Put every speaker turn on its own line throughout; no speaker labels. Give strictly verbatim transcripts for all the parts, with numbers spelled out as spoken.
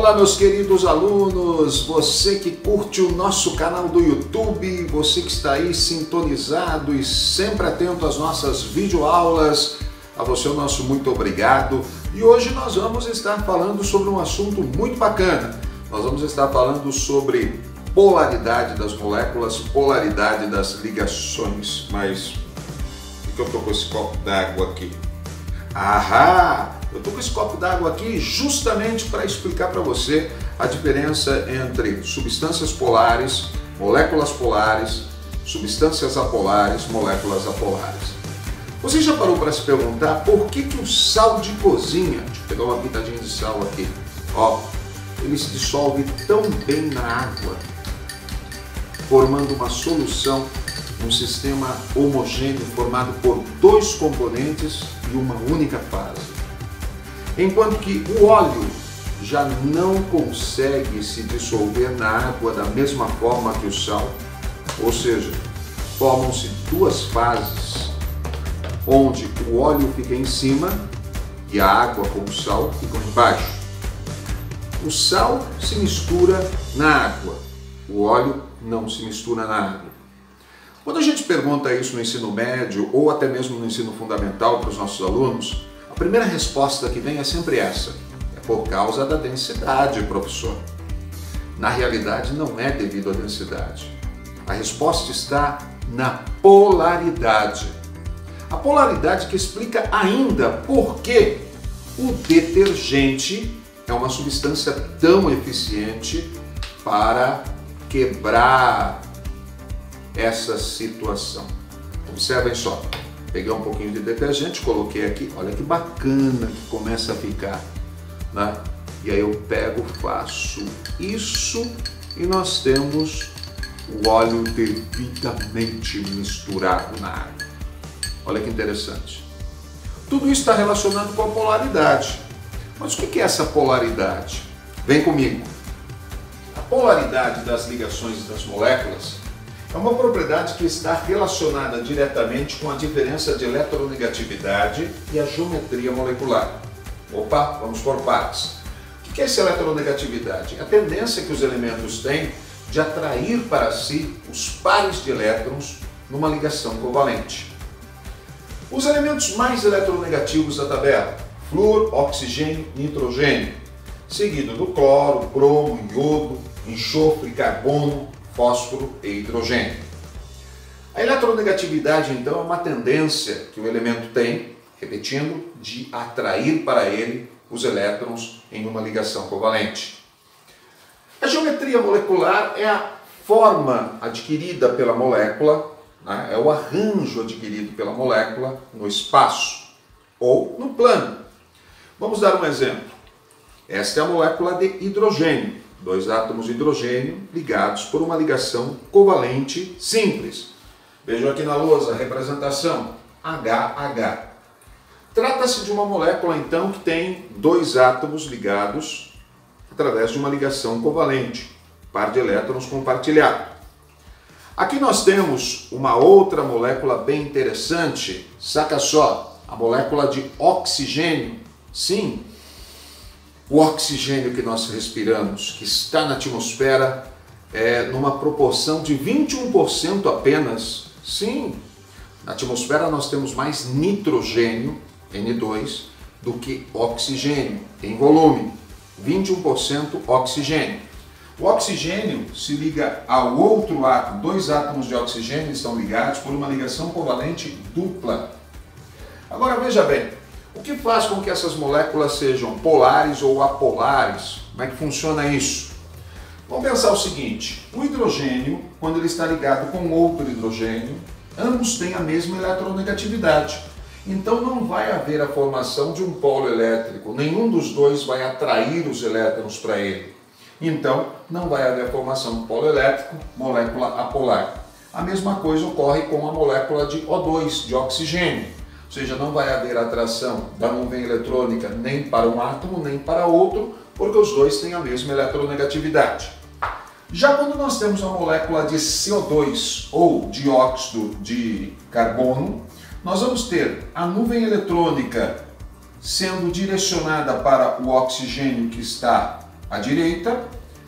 Olá, meus queridos alunos, você que curte o nosso canal do YouTube, você que está aí sintonizado e sempre atento às nossas videoaulas, a você o nosso muito obrigado. E hoje nós vamos estar falando sobre um assunto muito bacana. Nós vamos estar falando sobre polaridade das moléculas, polaridade das ligações. Mas por que eu estou com esse copo d'água aqui? Ahá! Eu estou com esse copo d'água aqui justamente para explicar para você a diferença entre substâncias polares, moléculas polares, substâncias apolares, moléculas apolares. Você já parou para se perguntar por que que o sal de cozinha, deixa eu pegar uma pitadinha de sal aqui, ó, ele se dissolve tão bem na água, formando uma solução, um sistema homogêneo formado por dois componentes e uma única fase. Enquanto que o óleo já não consegue se dissolver na água da mesma forma que o sal, ou seja, formam-se duas fases, onde o óleo fica em cima e a água com o sal ficam embaixo. O sal se mistura na água, o óleo não se mistura na água. Quando a gente pergunta isso no ensino médio ou até mesmo no ensino fundamental para os nossos alunos, a primeira resposta que vem é sempre essa: é por causa da densidade, professor. Na realidade, não é devido à densidade. A resposta está na polaridade. A polaridade que explica ainda por que o detergente é uma substância tão eficiente para quebrar essa situação. Observem só. Peguei um pouquinho de detergente, coloquei aqui, olha que bacana que começa a ficar, né? E aí eu pego, faço isso e nós temos o óleo devidamente misturado na água. Olha que interessante. Tudo isso está relacionado com a polaridade. Mas o que é essa polaridade? Vem comigo. A polaridade das ligações das moléculas é uma propriedade que está relacionada diretamente com a diferença de eletronegatividade e a geometria molecular. Opa, vamos por partes. O que é essa eletronegatividade? É a tendência que os elementos têm de atrair para si os pares de elétrons numa ligação covalente. Os elementos mais eletronegativos da tabela: flúor, oxigênio, nitrogênio, seguido do cloro, bromo, iodo, enxofre, carbono, fósforo e hidrogênio. A eletronegatividade, então, é uma tendência que o elemento tem, repetindo, de atrair para ele os elétrons em uma ligação covalente. A geometria molecular é a forma adquirida pela molécula, né? É o arranjo adquirido pela molécula no espaço ou no plano. Vamos dar um exemplo. Esta é a molécula de hidrogênio. Dois átomos de hidrogênio ligados por uma ligação covalente simples. Vejam aqui na lousa a representação, H H. Trata-se de uma molécula, então, que tem dois átomos ligados através de uma ligação covalente, par de elétrons compartilhado. Aqui nós temos uma outra molécula bem interessante, saca só, a molécula de oxigênio. Sim, o oxigênio que nós respiramos, que está na atmosfera, é numa proporção de vinte e um por cento apenas. Sim, na atmosfera nós temos mais nitrogênio, N dois, do que oxigênio, em volume. vinte e um por cento oxigênio. O oxigênio se liga ao outro átomo, dois átomos de oxigênio estão ligados por uma ligação covalente dupla. Agora veja bem, o que faz com que essas moléculas sejam polares ou apolares? Como é que funciona isso? Vamos pensar o seguinte: o hidrogênio, quando ele está ligado com outro hidrogênio, ambos têm a mesma eletronegatividade. Então não vai haver a formação de um polo elétrico, nenhum dos dois vai atrair os elétrons para ele. Então não vai haver a formação de polo elétrico, molécula apolar. A mesma coisa ocorre com a molécula de O dois, de oxigênio. Ou seja, não vai haver atração da nuvem eletrônica nem para um átomo nem para outro, porque os dois têm a mesma eletronegatividade. Já quando nós temos a molécula de C O dois ou dióxido de carbono, nós vamos ter a nuvem eletrônica sendo direcionada para o oxigênio que está à direita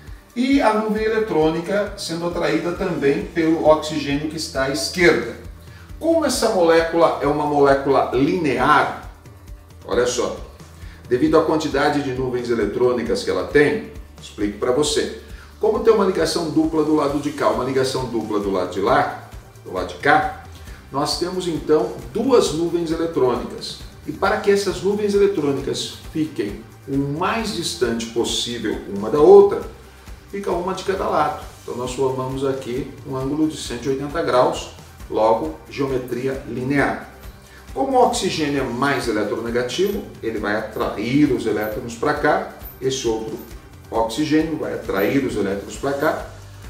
e a nuvem eletrônica sendo atraída também pelo oxigênio que está à esquerda. Como essa molécula é uma molécula linear, olha só, devido à quantidade de nuvens eletrônicas que ela tem, explico para você. Como tem uma ligação dupla do lado de cá, uma ligação dupla do lado de lá, do lado de cá, nós temos então duas nuvens eletrônicas. E para que essas nuvens eletrônicas fiquem o mais distante possível uma da outra, fica uma de cada lado. Então nós formamos aqui um ângulo de cento e oitenta graus, logo geometria linear. Como o oxigênio é mais eletronegativo, ele vai atrair os elétrons para cá, esse outro oxigênio vai atrair os elétrons para cá.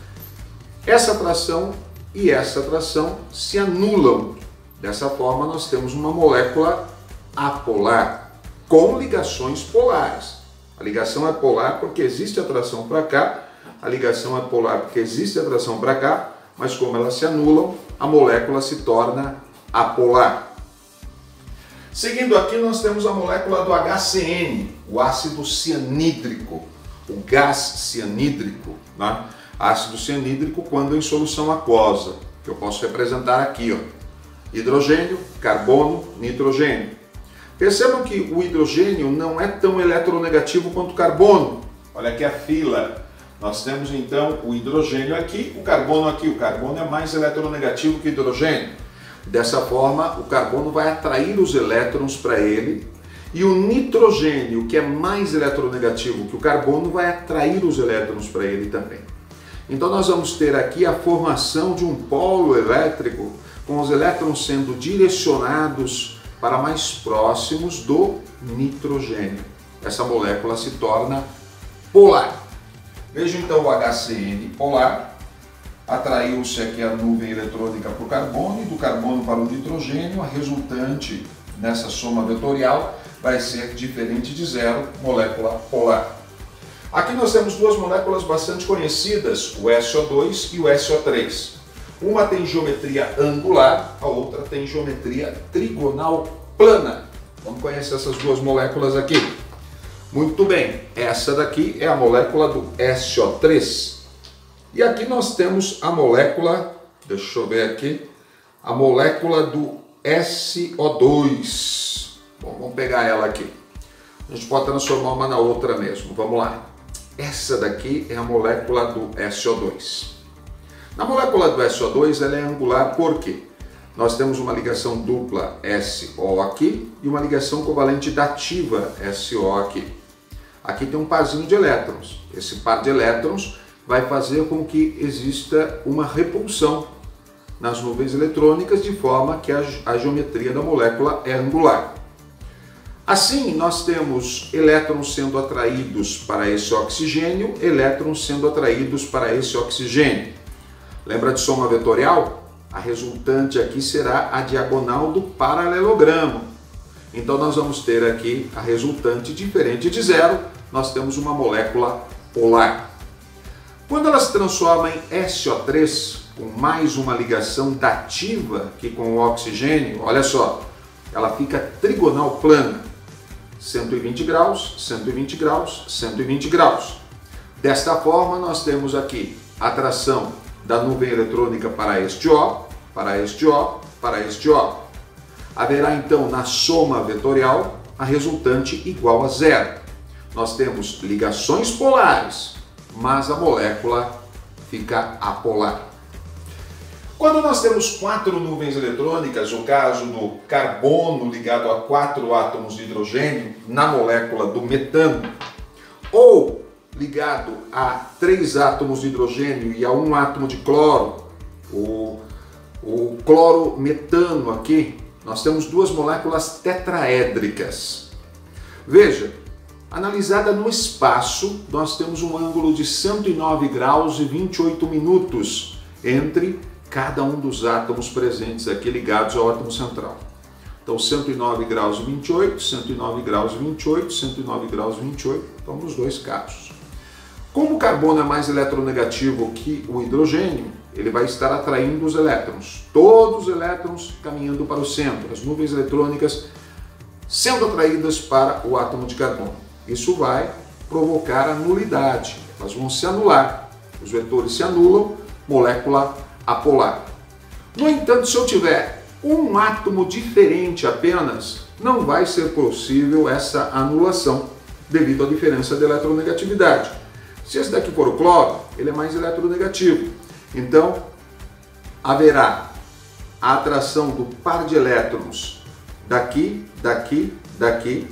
Essa atração e essa atração se anulam. Dessa forma nós temos uma molécula apolar, com ligações polares. A ligação é polar porque existe atração para cá, a ligação é polar porque existe atração para cá, mas como elas se anulam, a molécula se torna apolar. Seguindo aqui nós temos a molécula do H C N, o ácido cianídrico, o gás cianídrico, né? Ácido cianídrico quando em solução aquosa, que eu posso representar aqui, ó, hidrogênio, carbono, nitrogênio. Percebam que o hidrogênio não é tão eletronegativo quanto o carbono. Olha aqui a fila. Nós temos então o hidrogênio aqui, o carbono aqui. O carbono é mais eletronegativo que o hidrogênio. Dessa forma, o carbono vai atrair os elétrons para ele e o nitrogênio, que é mais eletronegativo que o carbono, vai atrair os elétrons para ele também. Então nós vamos ter aqui a formação de um polo elétrico com os elétrons sendo direcionados para mais próximos do nitrogênio. Essa molécula se torna polar. Veja então o H C N polar. Atraiu-se aqui a nuvem eletrônica para o carbono e do carbono para o nitrogênio. A resultante nessa soma vetorial vai ser diferente de zero, molécula polar. Aqui nós temos duas moléculas bastante conhecidas, o S O dois e o S O três. Uma tem geometria angular, a outra tem geometria trigonal plana. Vamos conhecer essas duas moléculas aqui. Muito bem, essa daqui é a molécula do S O três. E aqui nós temos a molécula, deixa eu ver aqui, a molécula do S O dois. Bom, vamos pegar ela aqui. A gente pode transformar uma na outra mesmo. Vamos lá. Essa daqui é a molécula do S O dois. Na molécula do S O dois ela é angular porque nós temos uma ligação dupla S O aqui e uma ligação covalente dativa S O aqui. Aqui tem um parzinho de elétrons. Esse par de elétrons vai fazer com que exista uma repulsão nas nuvens eletrônicas de forma que a, a geometria da molécula é angular. Assim, nós temos elétrons sendo atraídos para esse oxigênio, elétrons sendo atraídos para esse oxigênio. Lembra de soma vetorial? A resultante aqui será a diagonal do paralelogramo. Então nós vamos ter aqui a resultante diferente de zero, nós temos uma molécula polar. Quando ela se transforma em S O três, com mais uma ligação dativa que com o oxigênio, olha só, ela fica trigonal plana. cento e vinte graus, cento e vinte graus, cento e vinte graus. Desta forma, nós temos aqui a atração da nuvem eletrônica para este O, para este O, para este O. Haverá então na soma vetorial a resultante igual a zero. Nós temos ligações polares, mas a molécula fica apolar. Quando nós temos quatro nuvens eletrônicas, o caso do carbono ligado a quatro átomos de hidrogênio na molécula do metano, ou ligado a três átomos de hidrogênio e a um átomo de cloro, o, o clorometano aqui, nós temos duas moléculas tetraédricas. Veja, analisada no espaço, nós temos um ângulo de cento e nove graus e vinte e oito minutos entre cada um dos átomos presentes aqui ligados ao átomo central. Então, cento e nove graus e vinte e oito, cento e nove graus e vinte e oito, cento e nove graus e vinte e oito, então nos dois casos. Como o carbono é mais eletronegativo que o hidrogênio, ele vai estar atraindo os elétrons. Todos os elétrons caminhando para o centro, as nuvens eletrônicas sendo atraídas para o átomo de carbono. Isso vai provocar a nulidade, elas vão se anular, os vetores se anulam, molécula apolar. No entanto, se eu tiver um átomo diferente apenas, não vai ser possível essa anulação, devido à diferença de eletronegatividade. Se esse daqui for o cloro, ele é mais eletronegativo, então haverá a atração do par de elétrons daqui, daqui, daqui,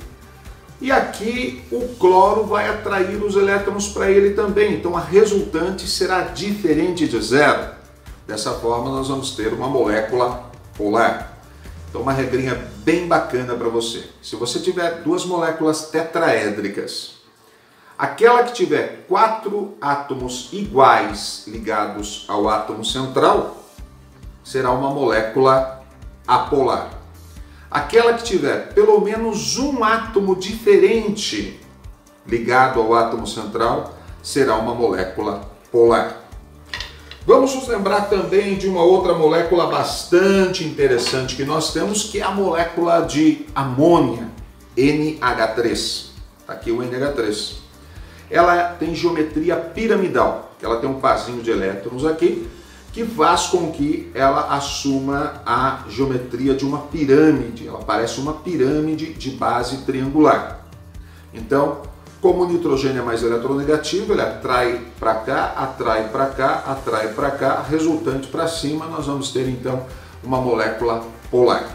e aqui o cloro vai atrair os elétrons para ele também, então a resultante será diferente de zero. Dessa forma nós vamos ter uma molécula polar. Então uma regrinha bem bacana para você. Se você tiver duas moléculas tetraédricas, aquela que tiver quatro átomos iguais ligados ao átomo central, será uma molécula apolar. Aquela que tiver pelo menos um átomo diferente ligado ao átomo central, será uma molécula polar. Vamos nos lembrar também de uma outra molécula bastante interessante que nós temos, que é a molécula de amônia, N H três. Está aqui o N H três. Ela tem geometria piramidal, ela tem um parzinho de elétrons aqui, que faz com que ela assuma a geometria de uma pirâmide. Ela parece uma pirâmide de base triangular. Então, como o nitrogênio é mais eletronegativo, ele atrai para cá, atrai para cá, atrai para cá, resultante para cima, nós vamos ter então uma molécula polar.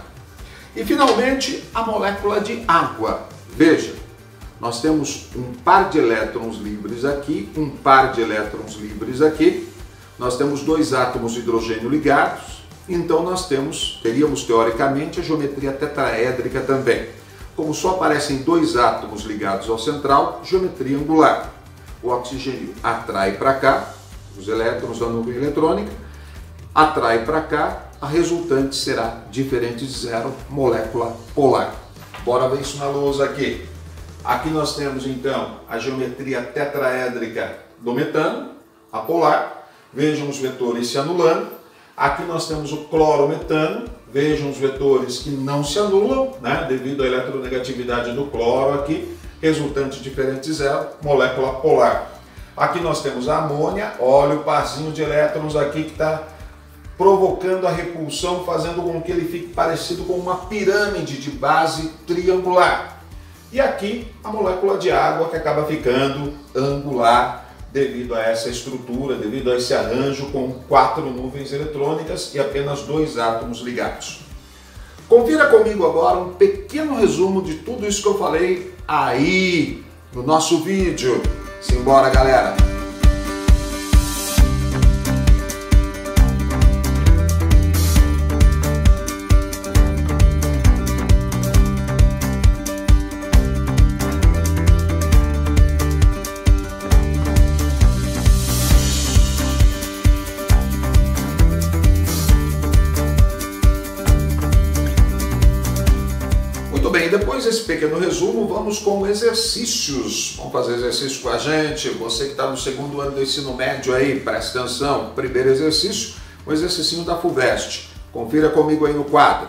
E finalmente, a molécula de água. Veja, nós temos um par de elétrons livres aqui, um par de elétrons livres aqui, nós temos dois átomos de hidrogênio ligados, então nós temos, teríamos teoricamente a geometria tetraédrica também. Como só aparecem dois átomos ligados ao central, geometria angular. O oxigênio atrai para cá, os elétrons da nuvem eletrônica, atrai para cá, a resultante será diferente de zero, molécula polar. Bora ver isso na lousa aqui. Aqui nós temos então a geometria tetraédrica do metano, apolar. Vejam os vetores se anulando. Aqui nós temos o clorometano. Vejam os vetores que não se anulam, né, devido à eletronegatividade do cloro aqui, resultante diferente de zero, molécula polar. Aqui nós temos a amônia, olha o parzinho de elétrons aqui que está provocando a repulsão, fazendo com que ele fique parecido com uma pirâmide de base triangular. E aqui a molécula de água, que acaba ficando angular, devido a essa estrutura, devido a esse arranjo com quatro nuvens eletrônicas e apenas dois átomos ligados. Confira comigo agora um pequeno resumo de tudo isso que eu falei aí no nosso vídeo. Simbora, galera! Bem, depois desse pequeno resumo, vamos com exercícios. Vamos fazer exercício com a gente. Você que está no segundo ano do ensino médio aí, presta atenção. Primeiro exercício, o exercício da FUVEST. Confira comigo aí no quadro.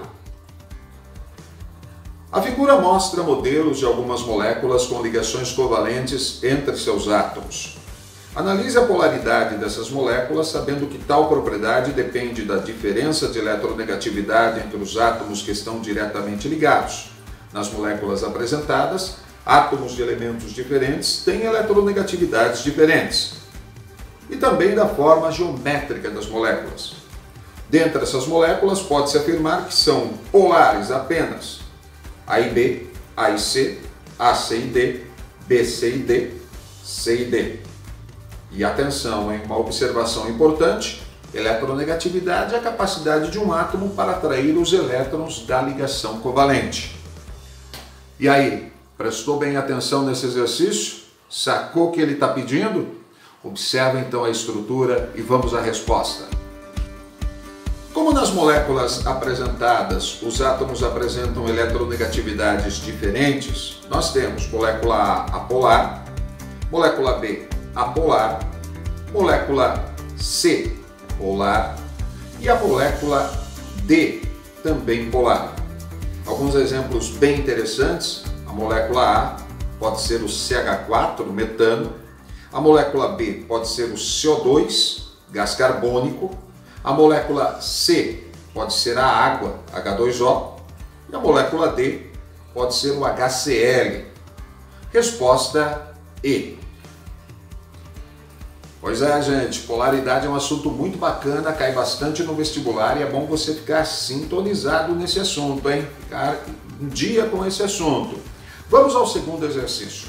A figura mostra modelos de algumas moléculas com ligações covalentes entre seus átomos. Analise a polaridade dessas moléculas, sabendo que tal propriedade depende da diferença de eletronegatividade entre os átomos que estão diretamente ligados. Nas moléculas apresentadas, átomos de elementos diferentes têm eletronegatividades diferentes. E também da forma geométrica das moléculas. Dentre essas moléculas, pode-se afirmar que são polares apenas A e B, A e C, A, C e D, B, C e D, C e D. E atenção, hein? Uma observação importante: eletronegatividade é a capacidade de um átomo para atrair os elétrons da ligação covalente. E aí, prestou bem atenção nesse exercício? Sacou o que ele está pedindo? Observa então a estrutura e vamos à resposta. Como nas moléculas apresentadas os átomos apresentam eletronegatividades diferentes, nós temos molécula A apolar, molécula B apolar, molécula C polar e a molécula D também polar. Alguns exemplos bem interessantes: a molécula A pode ser o C H quatro, o metano. A molécula B pode ser o C O dois, gás carbônico. A molécula C pode ser a água, H dois O. E a molécula D pode ser o H C L. Resposta E. Pois é, gente, polaridade é um assunto muito bacana, cai bastante no vestibular e é bom você ficar sintonizado nesse assunto, hein? Ficar em dia com esse assunto. Vamos ao segundo exercício.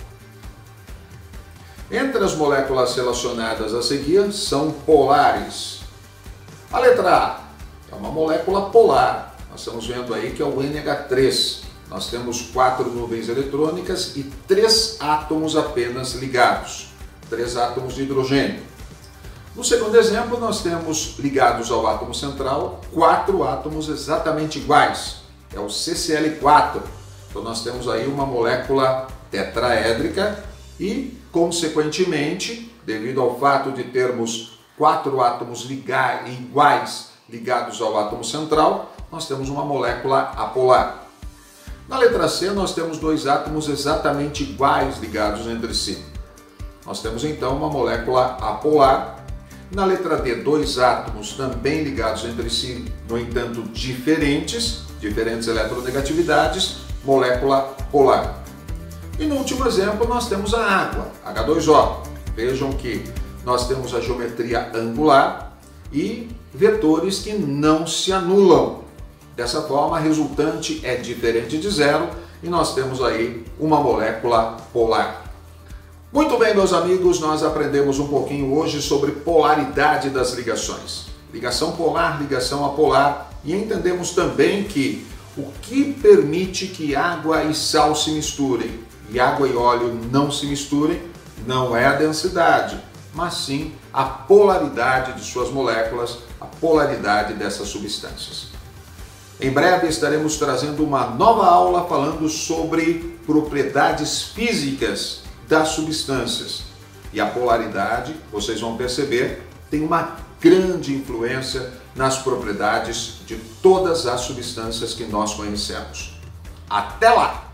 Entre as moléculas relacionadas a seguir são polares. A letra A é uma molécula polar. Nós estamos vendo aí que é o N H três. Nós temos quatro nuvens eletrônicas e três átomos apenas ligados. Três átomos de hidrogênio. No segundo exemplo, nós temos ligados ao átomo central quatro átomos exatamente iguais. É o C C L quatro. Então nós temos aí uma molécula tetraédrica e, consequentemente, devido ao fato de termos quatro átomos ligar, iguais ligados ao átomo central, nós temos uma molécula apolar. Na letra C, nós temos dois átomos exatamente iguais ligados entre si. Nós temos então uma molécula apolar. Na letra D, dois átomos também ligados entre si, no entanto diferentes, diferentes eletronegatividades, molécula polar. E no último exemplo nós temos a água, H dois O. Vejam que nós temos a geometria angular e vetores que não se anulam. Dessa forma, a resultante é diferente de zero e nós temos aí uma molécula polar. Muito bem, meus amigos, nós aprendemos um pouquinho hoje sobre polaridade das ligações. Ligação polar, ligação apolar, e entendemos também que o que permite que água e sal se misturem e água e óleo não se misturem não é a densidade, mas sim a polaridade de suas moléculas, a polaridade dessas substâncias. Em breve estaremos trazendo uma nova aula falando sobre propriedades físicas das substâncias. E a polaridade, vocês vão perceber, tem uma grande influência nas propriedades de todas as substâncias que nós conhecemos. Até lá!